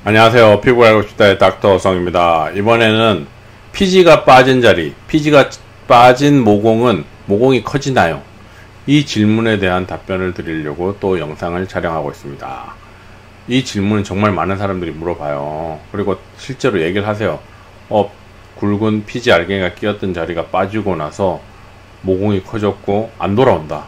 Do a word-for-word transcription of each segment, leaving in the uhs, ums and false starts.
안녕하세요. 피부 알고 싶다의 닥터 성입니다. 이번에는 피지가 빠진 자리, 피지가 빠진 모공은 모공이 커지나요? 이 질문에 대한 답변을 드리려고 또 영상을 촬영하고 있습니다. 이 질문은 정말 많은 사람들이 물어봐요. 그리고 실제로 얘기를 하세요. 어, 굵은 피지 알갱이가 끼었던 자리가 빠지고 나서 모공이 커졌고 안 돌아온다.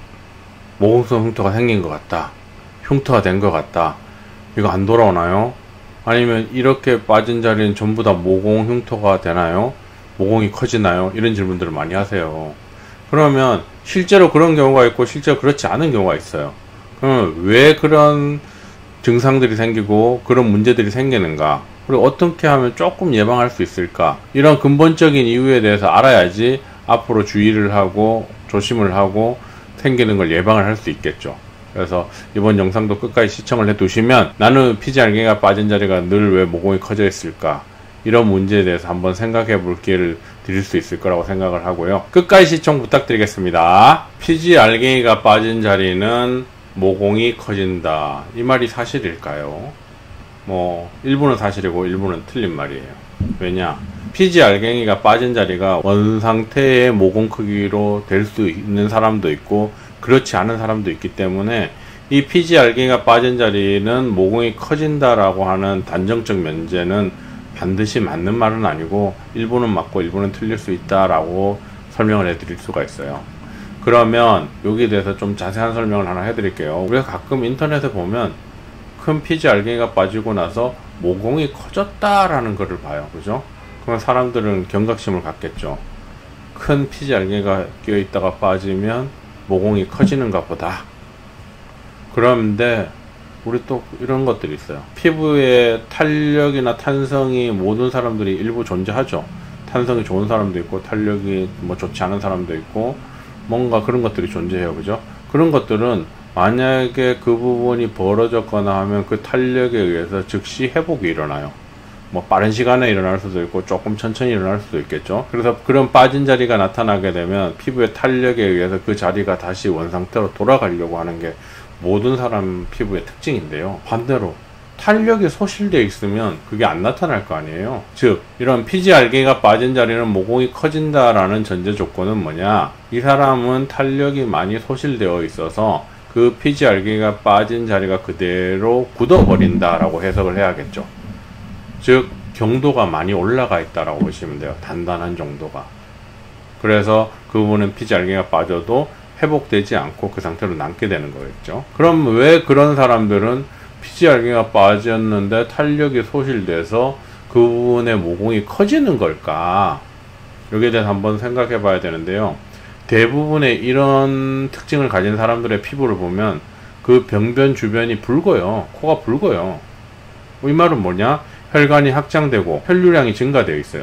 모공성 흉터가 생긴 것 같다. 흉터가 된 것 같다. 이거 안 돌아오나요? 아니면 이렇게 빠진 자리는 전부 다 모공 흉터가 되나요? 모공이 커지나요? 이런 질문들을 많이 하세요. 그러면 실제로 그런 경우가 있고 실제로 그렇지 않은 경우가 있어요. 그러면 왜 그런 증상들이 생기고 그런 문제들이 생기는가? 그리고 어떻게 하면 조금 예방할 수 있을까? 이런 근본적인 이유에 대해서 알아야지 앞으로 주의를 하고 조심을 하고 생기는 걸 예방을 할 수 있겠죠. 그래서 이번 영상도 끝까지 시청을 해 두시면 나는 피지 알갱이가 빠진 자리가 늘 왜 모공이 커져 있을까? 이런 문제에 대해서 한번 생각해 볼 기회를 드릴 수 있을 거라고 생각을 하고요. 끝까지 시청 부탁드리겠습니다. 피지 알갱이가 빠진 자리는 모공이 커진다. 이 말이 사실일까요? 뭐 일부는 사실이고 일부는 틀린 말이에요. 왜냐? 피지 알갱이가 빠진 자리가 원상태의 모공 크기로 될 수 있는 사람도 있고 그렇지 않은 사람도 있기 때문에 이 피지 알갱이가 빠진 자리는 모공이 커진다라고 하는 단정적 면제는 반드시 맞는 말은 아니고 일부는 맞고 일부는 틀릴 수 있다라고 설명을 해드릴 수가 있어요. 그러면 여기에 대해서 좀 자세한 설명을 하나 해드릴게요. 우리가 가끔 인터넷에 보면 큰 피지 알갱이가 빠지고 나서 모공이 커졌다라는 것을 봐요. 그죠? 그러면 사람들은 경각심을 갖겠죠. 큰 피지 알갱이가 끼어 있다가 빠지면 모공이 커지는가 보다. 그런데 우리 또 이런 것들이 있어요. 피부에 탄력이나 탄성이 모든 사람들이 일부 존재하죠. 탄성이 좋은 사람도 있고 탄력이 뭐 좋지 않은 사람도 있고 뭔가 그런 것들이 존재해요. 그죠? 그런 것들은 만약에 그 부분이 벌어졌거나 하면 그 탄력에 의해서 즉시 회복이 일어나요. 뭐 빠른 시간에 일어날 수도 있고 조금 천천히 일어날 수도 있겠죠. 그래서 그런 빠진 자리가 나타나게 되면 피부의 탄력에 의해서 그 자리가 다시 원상태로 돌아가려고 하는 게 모든 사람 피부의 특징인데요. 반대로 탄력이 소실되어 있으면 그게 안 나타날 거 아니에요. 즉 이런 피지 알갱이가 빠진 자리는 모공이 커진다라는 전제 조건은 뭐냐? 이 사람은 탄력이 많이 소실되어 있어서 그 피지 알갱이가 빠진 자리가 그대로 굳어버린다라고 해석을 해야겠죠. 즉 경도가 많이 올라가 있다라고 보시면 돼요. 단단한 정도가. 그래서 그 부분은 피지 알갱이가 빠져도 회복되지 않고 그 상태로 남게 되는 거겠죠. 그럼 왜 그런 사람들은 피지 알갱이가 빠졌는데 탄력이 소실돼서 그 부분의 모공이 커지는 걸까? 여기에 대해서 한번 생각해 봐야 되는데요. 대부분의 이런 특징을 가진 사람들의 피부를 보면 그 병변 주변이 붉어요. 코가 붉어요. 이 말은 뭐냐? 혈관이 확장되고 혈류량이 증가되어 있어요.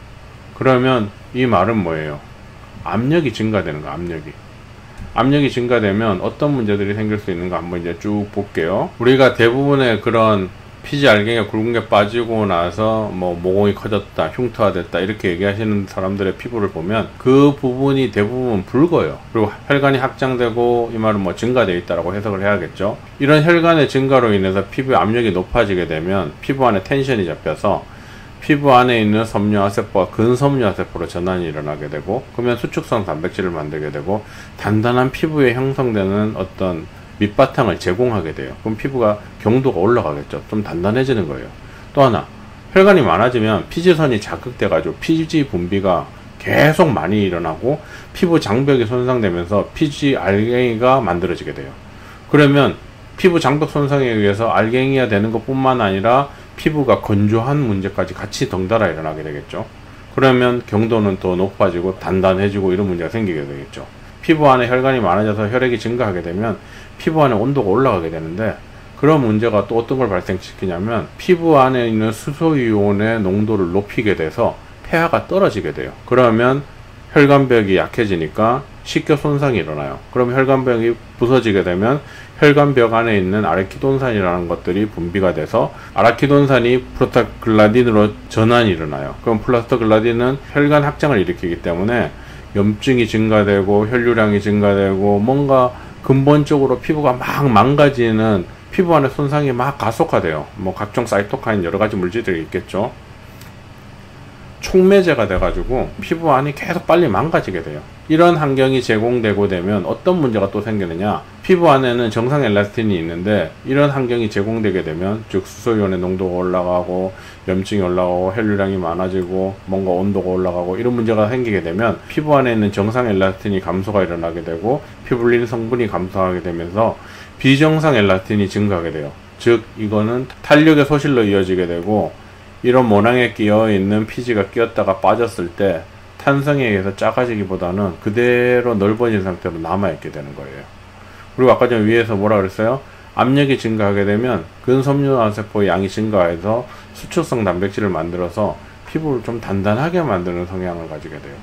그러면 이 말은 뭐예요? 압력이 증가되는 거, 압력이. 압력이 증가되면 어떤 문제들이 생길 수 있는가 한번 이제 쭉 볼게요. 우리가 대부분의 그런 피지 알갱이가 굵은 게 빠지고 나서 뭐 모공이 커졌다, 흉터가 됐다 이렇게 얘기하시는 사람들의 피부를 보면 그 부분이 대부분 붉어요. 그리고 혈관이 확장되고 이 말은 뭐 증가되어 있다라고 해석을 해야겠죠. 이런 혈관의 증가로 인해서 피부 압력이 높아지게 되면 피부 안에 텐션이 잡혀서 피부 안에 있는 섬유화세포가 근섬유화세포로 전환이 일어나게 되고 그러면 수축성 단백질을 만들게 되고 단단한 피부에 형성되는 어떤 밑바탕을 제공하게 돼요. 그럼 피부가 경도가 올라가겠죠. 좀 단단해지는 거예요. 또 하나, 혈관이 많아지면 피지선이 자극돼 가지고 피지 분비가 계속 많이 일어나고 피부 장벽이 손상되면서 피지 알갱이가 만들어지게 돼요. 그러면 피부 장벽 손상에 의해서 알갱이가 되는 것 뿐만 아니라 피부가 건조한 문제까지 같이 덩달아 일어나게 되겠죠. 그러면 경도는 더 높아지고 단단해지고 이런 문제가 생기게 되겠죠. 피부 안에 혈관이 많아져서 혈액이 증가하게 되면 피부 안에 온도가 올라가게 되는데 그런 문제가 또 어떤 걸 발생시키냐면 피부 안에 있는 수소이온의 농도를 높이게 돼서 폐하가 떨어지게 돼요. 그러면 혈관벽이 약해지니까 쉽게 손상이 일어나요. 그럼 혈관벽이 부서지게 되면 혈관벽 안에 있는 아라키돈산이라는 것들이 분비가 돼서 아라키돈산이 프로스타글란딘으로 전환이 일어나요. 그럼 프로스타글란딘은 혈관 확장을 일으키기 때문에 염증이 증가되고 혈류량이 증가되고 뭔가 근본적으로 피부가 막 망가지는 피부 안에 손상이 막 가속화돼요. 뭐 각종 사이토카인 여러가지 물질들이 있겠죠. 촉매제가 돼가지고 피부 안이 계속 빨리 망가지게 돼요. 이런 환경이 제공되고 되면 어떤 문제가 또 생기느냐, 피부 안에는 정상 엘라스틴이 있는데 이런 환경이 제공되게 되면, 즉 수소이온의 농도가 올라가고 염증이 올라가고 혈류량이 많아지고 뭔가 온도가 올라가고 이런 문제가 생기게 되면 피부 안에 있는 정상 엘라스틴이 감소가 일어나게 되고 피불린 성분이 감소하게 되면서 비정상 엘라스틴이 증가하게 돼요. 즉 이거는 탄력의 소실로 이어지게 되고, 이런 모낭에 끼어 있는 피지가 끼었다가 빠졌을 때 탄성에 의해서 작아지기보다는 그대로 넓어진 상태로 남아있게 되는 거예요. 그리고 아까 전에 위에서 뭐라 그랬어요? 압력이 증가하게 되면 근섬유화세포의 양이 증가해서 수축성 단백질을 만들어서 피부를 좀 단단하게 만드는 성향을 가지게 돼요.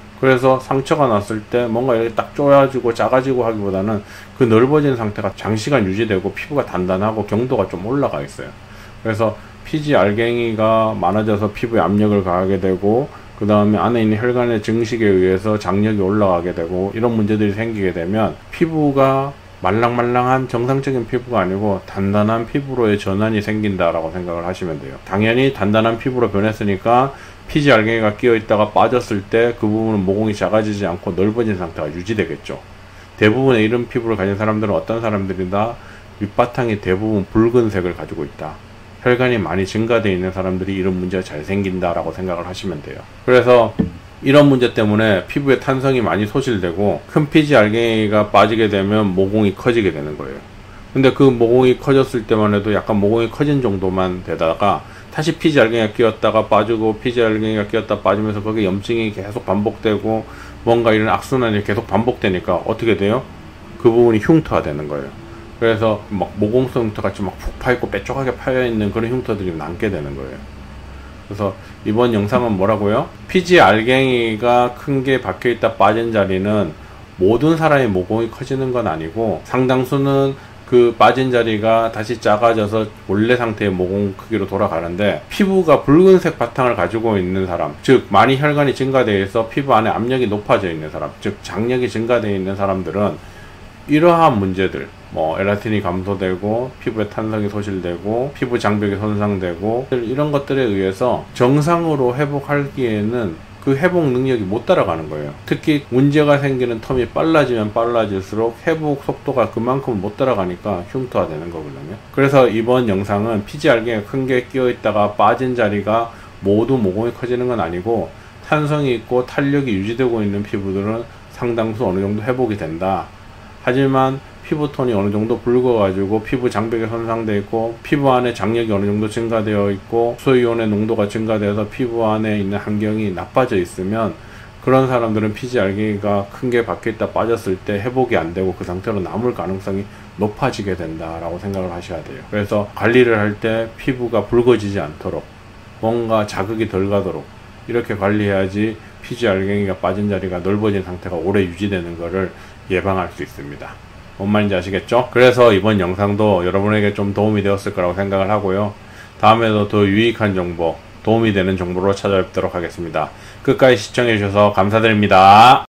그래서 상처가 났을 때 뭔가 이렇게 딱 쪼여지고 작아지고 하기보다는 그 넓어진 상태가 장시간 유지되고 피부가 단단하고 경도가 좀 올라가 있어요. 그래서 피지 알갱이가 많아져서 피부에 압력을 가하게 되고, 그 다음에 안에 있는 혈관의 증식에 의해서 장력이 올라가게 되고, 이런 문제들이 생기게 되면 피부가 말랑말랑한 정상적인 피부가 아니고 단단한 피부로의 전환이 생긴다라고 생각을 하시면 돼요. 당연히 단단한 피부로 변했으니까 피지 알갱이가 끼어 있다가 빠졌을 때 그 부분은 모공이 작아지지 않고 넓어진 상태가 유지되겠죠. 대부분의 이런 피부를 가진 사람들은 어떤 사람들이다? 윗바탕이 대부분 붉은색을 가지고 있다. 혈관이 많이 증가되어 있는 사람들이 이런 문제가 잘 생긴다라고 생각을 하시면 돼요. 그래서 이런 문제 때문에 피부에 탄성이 많이 소실되고 큰 피지 알갱이가 빠지게 되면 모공이 커지게 되는 거예요. 근데 그 모공이 커졌을 때만 해도 약간 모공이 커진 정도만 되다가 다시 피지 알갱이가 끼었다가 빠지고 피지 알갱이가 끼었다 빠지면서 거기에 염증이 계속 반복되고 뭔가 이런 악순환이 계속 반복되니까 어떻게 돼요? 그 부분이 흉터가 되는 거예요. 그래서 막 모공성 흉터 같이 막 푹 파있고 뾰족하게 파여있는 그런 흉터들이 남게 되는 거예요. 그래서 이번 영상은 뭐라고요? 피지 알갱이가 큰 게 박혀있다 빠진 자리는 모든 사람의 모공이 커지는 건 아니고, 상당수는 그 빠진 자리가 다시 작아져서 원래 상태의 모공 크기로 돌아가는데, 피부가 붉은색 바탕을 가지고 있는 사람, 즉 많이 혈관이 증가되어 있어 피부 안에 압력이 높아져 있는 사람, 즉 장력이 증가되어 있는 사람들은 이러한 문제들, 뭐 엘라스틴이 감소되고 피부에 탄성이 소실되고 피부 장벽이 손상되고 이런 것들에 의해서 정상으로 회복하기에는 그 회복 능력이 못 따라가는 거예요. 특히 문제가 생기는 텀이 빨라지면 빨라질수록 회복 속도가 그만큼 못 따라가니까 흉터가 되는 거거든요. 그래서 이번 영상은 피지 알갱이가 큰 게 끼어 있다가 빠진 자리가 모두 모공이 커지는 건 아니고, 탄성이 있고 탄력이 유지되고 있는 피부들은 상당수 어느 정도 회복이 된다. 하지만 피부톤이 어느 정도 붉어가지고 피부 장벽이 손상되어 있고 피부 안에 장력이 어느 정도 증가되어 있고 수소이온의 농도가 증가되어서 피부 안에 있는 환경이 나빠져 있으면, 그런 사람들은 피지 알갱이가 큰 게 박혀있다 빠졌을 때 회복이 안 되고 그 상태로 남을 가능성이 높아지게 된다라고 생각을 하셔야 돼요. 그래서 관리를 할 때 피부가 붉어지지 않도록 뭔가 자극이 덜 가도록 이렇게 관리해야지 피지 알갱이가 빠진 자리가 넓어진 상태가 오래 유지되는 것을 예방할 수 있습니다. 뭔 말인지 아시겠죠? 그래서 이번 영상도 여러분에게 좀 도움이 되었을 거라고 생각을 하고요. 다음에도 더 유익한 정보, 도움이 되는 정보로 찾아뵙도록 하겠습니다. 끝까지 시청해 주셔서 감사드립니다.